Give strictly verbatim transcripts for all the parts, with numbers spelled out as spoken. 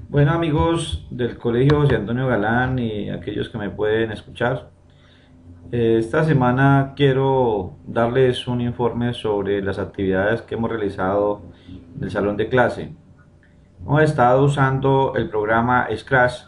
Bueno, amigos del Colegio José Antonio Galán y aquellos que me pueden escuchar, eh, esta semana quiero darles un informe sobre las actividades que hemos realizado en el salón de clase. Hemos estado usando el programa Scratch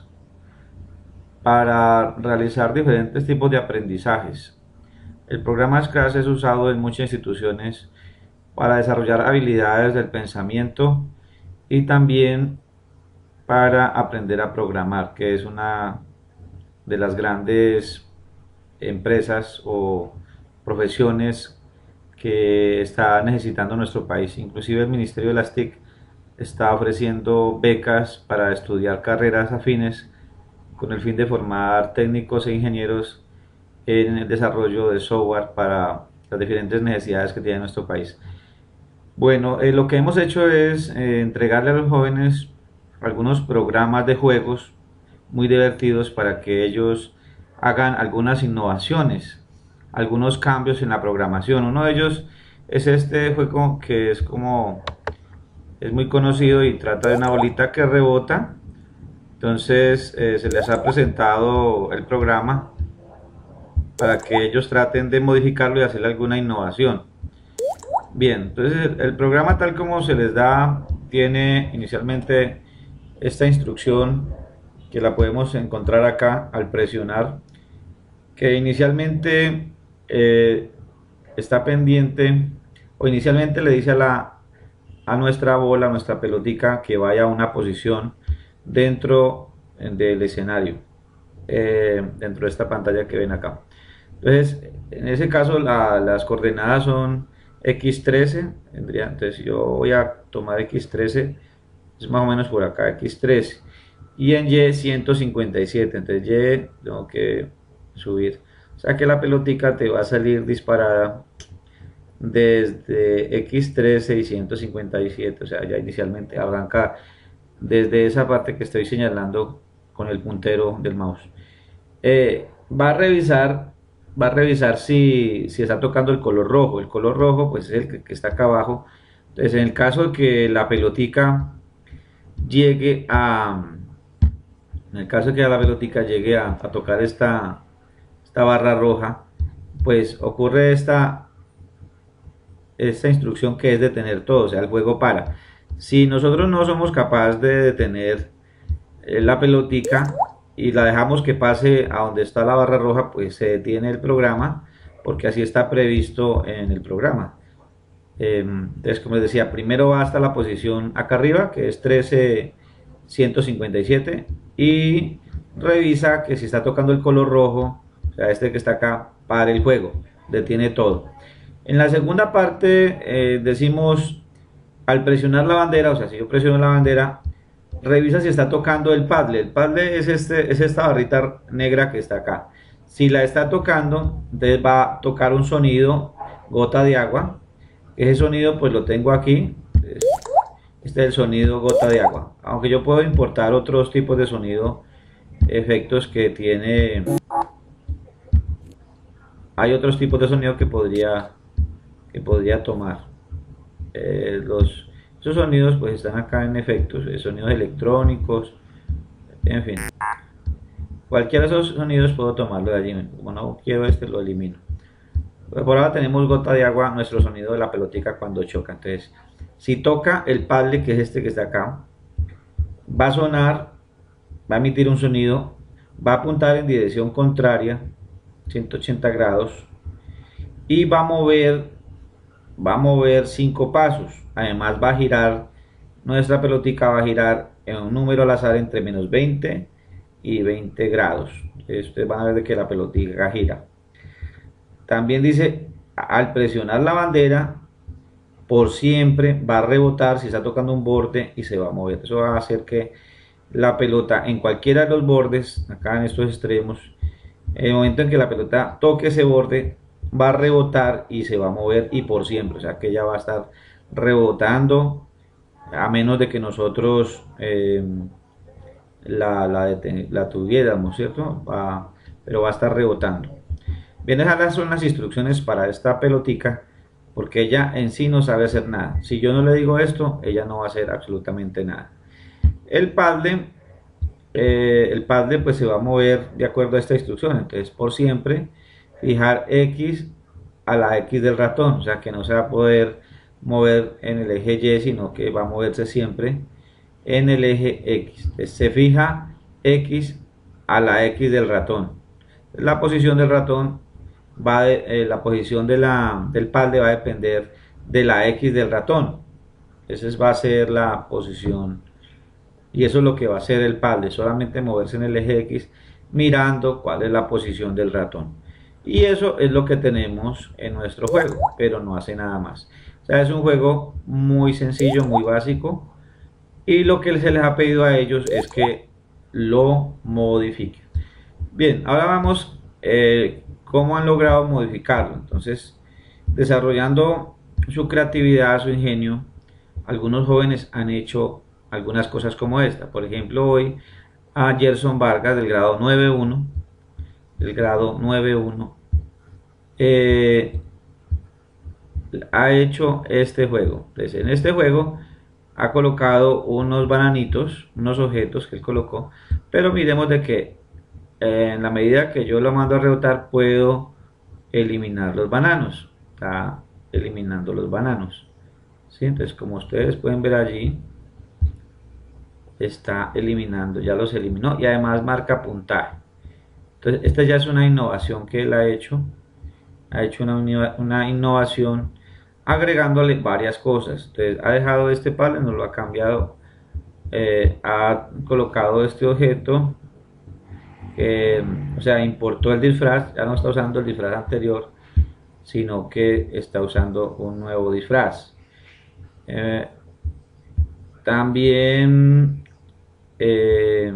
para realizar diferentes tipos de aprendizajes. El programa Scratch es usado en muchas instituciones para desarrollar habilidades del pensamiento y también para aprender a programar, que es una de las grandes empresas o profesiones que está necesitando nuestro país. Inclusive el Ministerio de las T I C está ofreciendo becas para estudiar carreras afines con el fin de formar técnicos e ingenieros en el desarrollo de software para las diferentes necesidades que tiene nuestro país. Bueno, eh, lo que hemos hecho es eh, entregarle a los jóvenes algunos programas de juegos muy divertidos para que ellos hagan algunas innovaciones, algunos cambios en la programación. Uno de ellos es este juego que es como es muy conocido y trata de una bolita que rebota. Entonces eh, se les ha presentado el programa para que ellos traten de modificarlo y hacerle alguna innovación. Bien, entonces el programa tal como se les da tiene inicialmente esta instrucción que la podemos encontrar acá al presionar, que inicialmente eh, está pendiente o inicialmente le dice a, la, a nuestra bola, a nuestra pelotica que vaya a una posición dentro del escenario, eh, dentro de esta pantalla que ven acá. Entonces, en ese caso la, las coordenadas son equis trece, tendría, entonces yo voy a tomar equis trece, es más o menos por acá, equis trece, y en y ciento cincuenta y siete, entonces y tengo que subir, o sea que la pelotica te va a salir disparada desde equis trece y ciento cincuenta y siete, o sea ya inicialmente arranca desde esa parte que estoy señalando con el puntero del mouse. Eh, va a revisar va a revisar si, si está tocando el color rojo. El color rojo pues es el que, que está acá abajo. Entonces en el caso de que la pelotica llegue a en el caso de que la pelotica llegue a, a tocar esta, esta barra roja, pues ocurre esta esta instrucción que es detener todo, o sea el juego para. Si nosotros no somos capaces de detener eh, la pelotica y la dejamos que pase a donde está la barra roja, pues se detiene el programa, porque así está previsto en el programa. Eh, entonces, como les decía, primero va hasta la posición acá arriba, que es trece ciento cincuenta y siete, y revisa que si está tocando el color rojo, o sea, este que está acá, para el juego, detiene todo. En la segunda parte eh, decimos, al presionar la bandera, o sea, si yo presiono la bandera, revisa si está tocando el paddle. El paddle es, este, es esta barrita negra que está acá. Si la está tocando, entonces va a tocar un sonido, gota de agua. Ese sonido pues lo tengo aquí. Este es el sonido gota de agua. Aunque yo puedo importar otros tipos de sonido, efectos que tiene. Hay otros tipos de sonido que podría, que podría tomar. Eh, los Esos sonidos pues están acá en efectos, sonidos electrónicos, en fin. Cualquiera de esos sonidos puedo tomarlo de allí. Como no quiero este, lo elimino. Pues por ahora tenemos gota de agua, nuestro sonido de la pelotica cuando choca. Entonces, si toca el paddle, que es este que está acá, va a sonar, va a emitir un sonido, va a apuntar en dirección contraria, ciento ochenta grados, y va a mover, va a mover cinco pasos. Además va a girar, nuestra pelotica va a girar en un número al azar entre menos veinte y veinte grados. Ustedes van a ver de que la pelotica gira. También dice, al presionar la bandera, por siempre va a rebotar si está tocando un borde y se va a mover. Eso va a hacer que la pelota en cualquiera de los bordes, acá en estos extremos, en el momento en que la pelota toque ese borde, va a rebotar y se va a mover y por siempre. O sea que ella va a estar rebotando a menos de que nosotros eh, la, la, la tuviéramos, ¿cierto? Va, pero va a estar rebotando. Bien, esas son las instrucciones para esta pelotica, porque ella en sí no sabe hacer nada. Si yo no le digo esto, ella no va a hacer absolutamente nada. El padle, eh, el padle pues se va a mover de acuerdo a esta instrucción. Entonces, por siempre, fijar X a la X del ratón, o sea que no se va a poder mover en el eje Y, sino que va a moverse siempre en el eje X. Entonces, se fija X a la X del ratón. La posición del ratón va de, eh, la posición de la, del padle va a depender de la X del ratón. Esa va a ser la posición, y eso es lo que va a hacer el padle, solamente moverse en el eje X mirando cuál es la posición del ratón. Y eso es lo que tenemos en nuestro juego, pero no hace nada más. O sea, es un juego muy sencillo, muy básico, y lo que se les ha pedido a ellos es que lo modifiquen. Bien, ahora vamos eh, cómo han logrado modificarlo. Entonces, desarrollando su creatividad, su ingenio, algunos jóvenes han hecho algunas cosas como esta. Por ejemplo, hoy a Gerson Vargas del grado nueve uno, del grado nueve uno, eh, ha hecho este juego. Entonces, en este juego ha colocado unos bananitos, unos objetos que él colocó, pero miremos de que eh, en la medida que yo lo mando a rebotar puedo eliminar los bananos. Está eliminando los bananos. ¿Sí? Entonces, como ustedes pueden ver allí, está eliminando, ya los eliminó, y además marca puntaje. Entonces, esta ya es una innovación que él ha hecho. Ha hecho una, una innovación agregándole varias cosas. Entonces, ha dejado este padle, no lo ha cambiado, eh, ha colocado este objeto, eh, o sea, importó el disfraz, ya no está usando el disfraz anterior, sino que está usando un nuevo disfraz. Eh, también eh,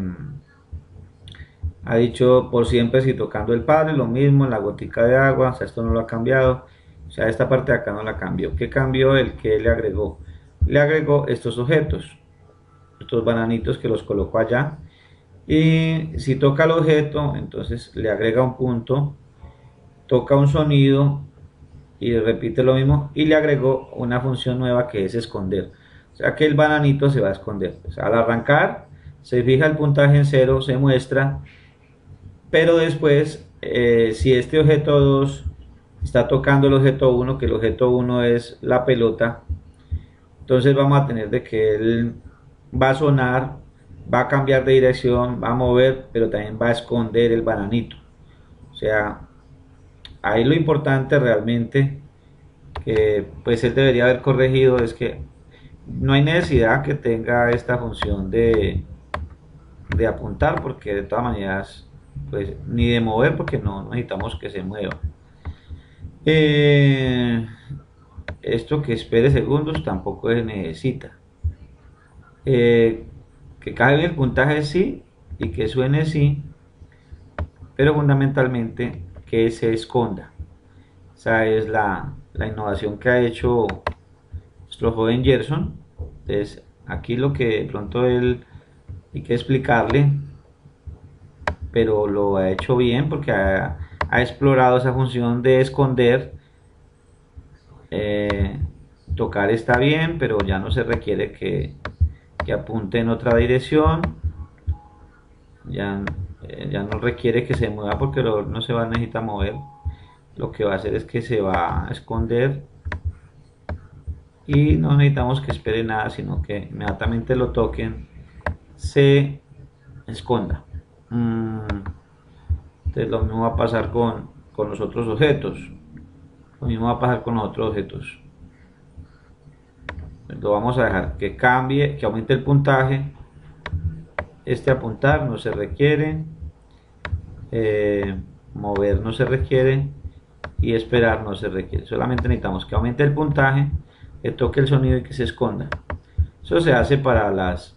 ha dicho por siempre si tocando el padre, lo mismo, la gotica de agua, o sea, esto no lo ha cambiado, o sea, esta parte de acá no la cambió. ¿Qué cambió? El que le agregó, le agregó estos objetos, estos bananitos que los colocó allá, y si toca el objeto, entonces le agrega un punto, toca un sonido y repite lo mismo, y le agregó una función nueva que es esconder, o sea que el bananito se va a esconder. O sea, al arrancar se fija el puntaje en cero, se muestra, pero después eh, si este objeto dos está tocando el objeto uno, que el objeto uno es la pelota, entonces vamos a tener de que él va a sonar, va a cambiar de dirección, va a mover, pero también va a esconder el bananito. O sea, ahí lo importante realmente que pues él debería haber corregido es que no hay necesidad que tenga esta función de, de apuntar, porque de todas maneras pues ni de mover, porque no necesitamos que se mueva. Eh, esto que espere segundos tampoco se necesita. Eh, que caiga el puntaje sí y que suene sí, pero fundamentalmente que se esconda. Esa es la, la innovación que ha hecho nuestro joven Gerson. Entonces, aquí lo que de pronto él hay que explicarle, pero lo ha hecho bien porque ha, ha explorado esa función de esconder. Eh, tocar está bien, pero ya no se requiere que, que apunte en otra dirección. Ya, eh, ya no requiere que se mueva porque lo, no se va a necesitar mover. Lo que va a hacer es que se va a esconder y no necesitamos que espere nada, sino que inmediatamente lo toquen se esconda. Mm, entonces lo mismo va a pasar con, con los otros objetos, lo mismo va a pasar con los otros objetos. Lo vamos a dejar que cambie, que aumente el puntaje. Este apuntar no se requiere, eh, mover no se requiere y esperar no se requiere. Solamente necesitamos que aumente el puntaje, que toque el sonido y que se esconda. Eso se hace para las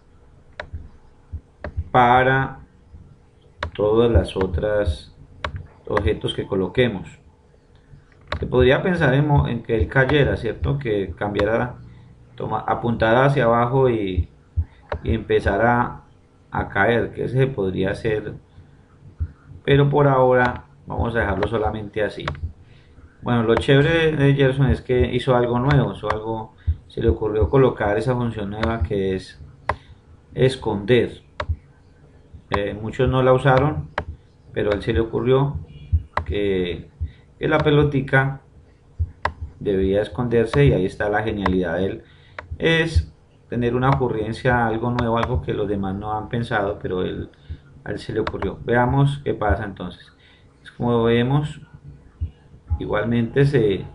para todas las otras objetos que coloquemos. Se podría pensar en, en que él cayera, ¿cierto? Que cambiara, toma, apuntara hacia abajo y, y empezara a caer, que ese se podría hacer, pero por ahora vamos a dejarlo solamente así. Bueno, lo chévere de Gerson es que hizo algo nuevo, hizo algo, se le ocurrió colocar esa función nueva que es esconder. Eh, muchos no la usaron, pero a él se le ocurrió que, que la pelotica debía esconderse, y ahí está la genialidad de él. Es tener una ocurrencia, algo nuevo, algo que los demás no han pensado, pero él, a él se le ocurrió. Veamos qué pasa entonces. Como vemos, igualmente se,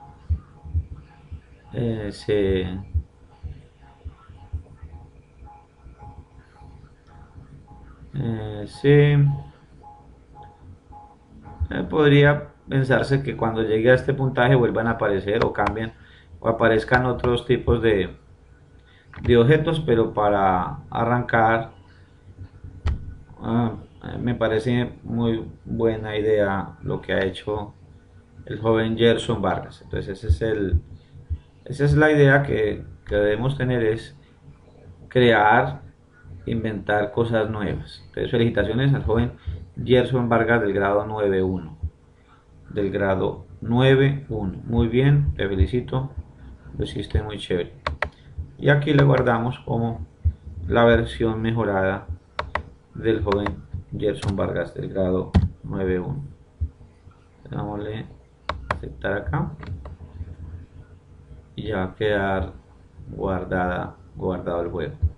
eh, se, eh, se eh, podría pensarse que cuando llegue a este puntaje vuelvan a aparecer o cambien o aparezcan otros tipos de, de objetos, pero para arrancar uh, me parece muy buena idea lo que ha hecho el joven Gerson Vargas. Entonces ese es el, esa es la idea que, que debemos tener, es crear, inventar cosas nuevas. Entonces felicitaciones al joven Gerson Vargas del grado nueve uno. Del grado nueve uno. Muy bien, te felicito, lo hiciste muy chévere. Y aquí le guardamos como la versión mejorada del joven Gerson Vargas del grado nueve uno. Dámosle aceptar acá y ya va a quedar guardada, guardado el juego.